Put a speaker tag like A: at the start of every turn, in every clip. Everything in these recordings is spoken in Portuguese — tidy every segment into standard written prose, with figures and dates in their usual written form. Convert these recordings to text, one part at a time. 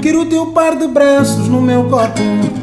A: Quero o teu par de braços no meu corpo,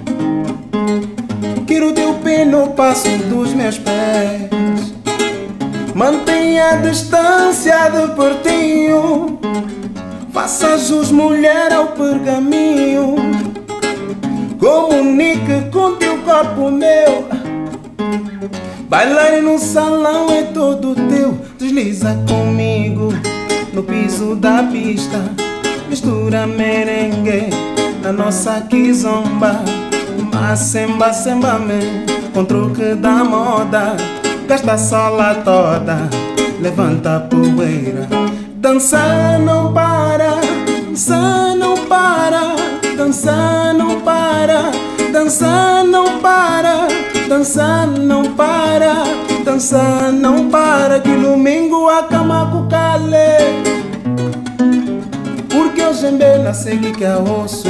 A: quero o teu pé no passo dos meus pés. Mantenha a distância de pertinho, faça jus mulher ao pergaminho. Comunique com teu corpo meu, bailar no salão é todo teu. Desliza comigo no piso da pista, mistura merengue na nossa kizomba. Macemba, semba-me com truque da moda, gasta a sola toda, levanta a poeira. Dança não para, dança não para, dança não para, dança não para, dança não para, dança não para. Que domingo a cama com cale, porque hoje em bela sei que é osso.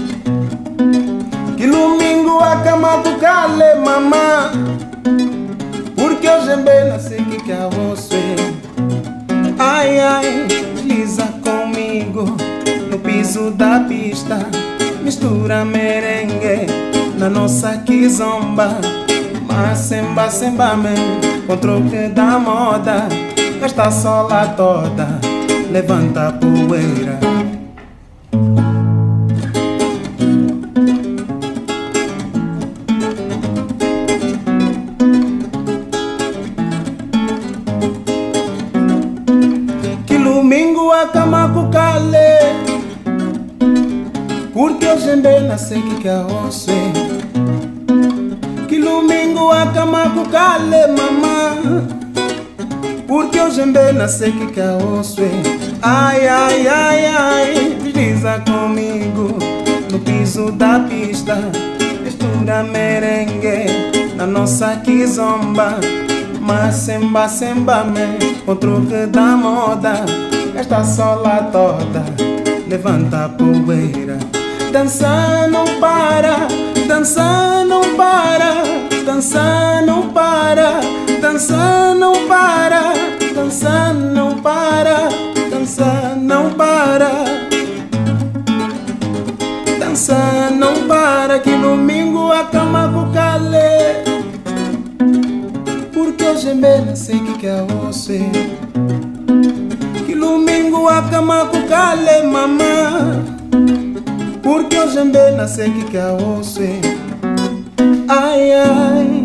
A: Que domingo a cama com cale, mamã, porque hoje em bela sei que é osso. Ai, ai, desliza comigo no piso da pista, mistura merengue na nossa kizomba. Macemba, semba-me com truque da moda, gasta a sola toda, levanta a poeira. Domingo a cama com cale, porque hoje em bela sei que é osso. Que domingo a cama com cale, mamã, porque hoje em bela sei que é osso. Ai, ai, ai, ai, desliza comigo no piso da pista, mistura merengue na nossa kizomba. Macemba, semba-me com truque da moda, esta sola toda, levanta a poeira. Dança não para, dança não para, dança não para, dança não para, dança não para, dança não para, dança não para. Que domingo a cama com cale, porque hoje em bela sei que é você. Que domingo a cama com cale, mamã, porque hoje em bela sei que é você. Ai, ai.